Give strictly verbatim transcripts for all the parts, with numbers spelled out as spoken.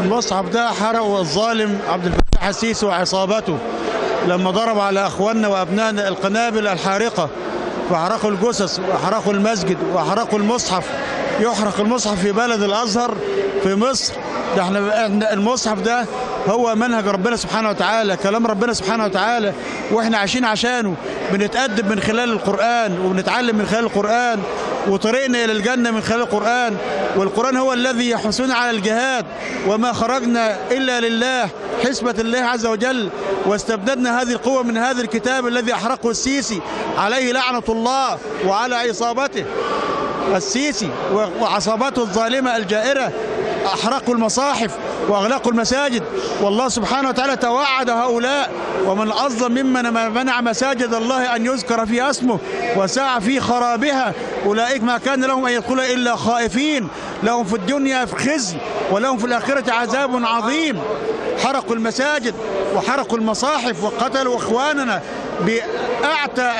المصحف ده حرقه الظالم عبد الفتاح السيسي وعصابته لما ضرب على اخواننا وابنائنا القنابل الحارقه، فحرقوا الجثث وحرقوا المسجد وحرقوا المصحف. يحرق المصحف في بلد الازهر في مصر؟ ده احنا المصحف ده هو منهج ربنا سبحانه وتعالى، كلام ربنا سبحانه وتعالى، واحنا عايشين عشانه، بنتأدب من خلال القرآن وبنتعلم من خلال القرآن، وطريقنا إلى الجنة من خلال القرآن. والقرآن هو الذي يحثنا على الجهاد، وما خرجنا إلا لله حسبة الله عز وجل، واستبددنا هذه القوة من هذا الكتاب الذي أحرقه السيسي عليه لعنة الله وعلى عصابته. السيسي وعصابته الظالمة الجائرة أحرقوا المصاحف وأغلقوا المساجد، والله سبحانه وتعالى توعد هؤلاء: ومن أظلم ممن منع مساجد الله أن يذكر فيها اسمه وسعى في خرابها أولئك ما كان لهم أن يدخلوا إلا خائفين لهم في الدنيا خزي ولهم في الآخرة عذاب عظيم. حرقوا المساجد وحرقوا المصاحف وقتلوا إخواننا بأعتى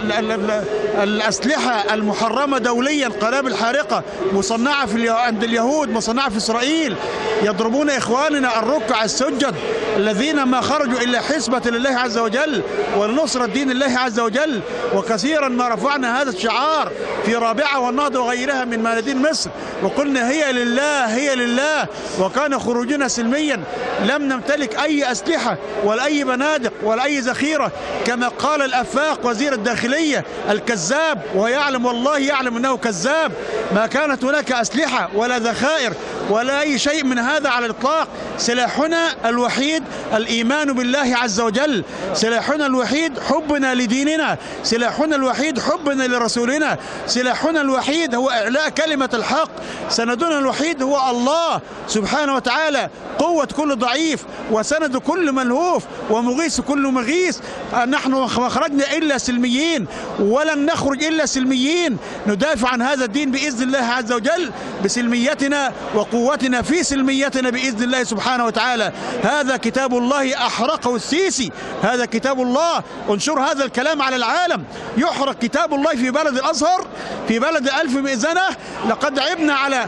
الأسلحة المحرمة دوليا، قنابل حارقة مصنعة في عند اليهود، مصنعة في إسرائيل، يضربون إخواننا الركع السجد الذين ما خرجوا إلا حسبة لله عز وجل ولنصرة دين الله عز وجل. وكثيرا ما رفعنا هذا الشعار في رابعة والنهضة وغيرها من ميادين مصر، وقلنا هي لله هي لله، وكان خروجنا سلميا، لم نمتلك أي أسلحة ولا أي بنادق ولا أي ذخيرة، كما قال الأفاق وزير الداخلية الكذاب، ويعلم والله يعلم أنه كذاب. ما كانت هناك أسلحة ولا ذخائر ولا أي شيء من هذا على الإطلاق. سلاحنا الوحيد الإيمان بالله عز وجل، سلاحنا الوحيد حبنا لديننا، سلاحنا الوحيد حبنا لرسولنا، سلاحنا الوحيد هو إعلاء كلمة الحق، سندنا الوحيد هو الله سبحانه وتعالى، قوة كل ضعيف وسند كل ملهوف ومغيث كل مغيث. نحن ما خرجنا إلا سلميين ولن نخرج إلا سلميين، ندافع عن هذا الدين بإذن الله عز وجل بسلميتنا وقوتنا في سلميتنا بإذن الله سبحانه وتعالى. هذا كتاب الله أحرقه السيسي، هذا كتاب الله، انشر هذا الكلام على العالم. يحرق كتاب الله في بلد الأزهر، في بلد ألف مئذنة. لقد عبنا على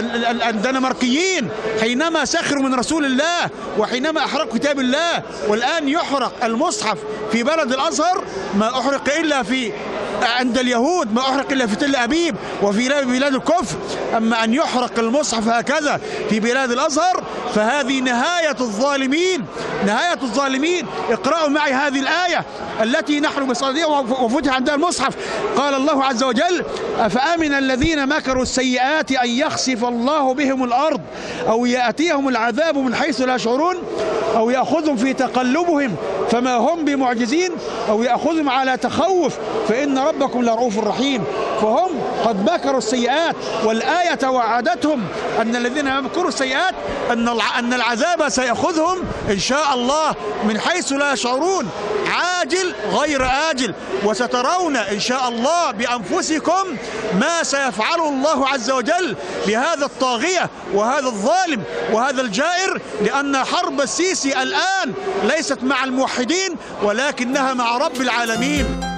الدنماركيين حينما سخروا من رسول الله وحينما أحرقوا كتاب الله، والآن يحرق المصحف في بلد الأزهر. ما أحرق إلا في عند اليهود، ما أحرق إلا في تل أبيب وفي بلاد الكفر، أما أن يحرق المصحف هكذا في بلاد الأزهر فهذه نهاية الظالمين، نهاية الظالمين. اقرأوا معي هذه الآية التي نحن بصددها وفتح عندها المصحف. قال الله عز وجل: أفأمن الذين مكروا السيئات أن يخسف الله بهم الأرض أو يأتيهم العذاب من حيث لا يشعرون أو يأخذهم في تقلبهم فما هم بمعجزين أو يأخذهم على تخوف فإن ربكم لرؤوف رحيم. فهم قد مكروا السيئات، والآية توعدتهم أن الذين يمكروا السيئات أن أن العذاب سيأخذهم إن شاء الله من حيث لا يشعرون، عاجل غير آجل، وسترون إن شاء الله بأنفسكم ما سيفعله الله عز وجل بهذا الطاغية وهذا الظالم وهذا الجائر. لأن حرب السيسي الآن ليست مع الموحدين ولكنها مع رب العالمين.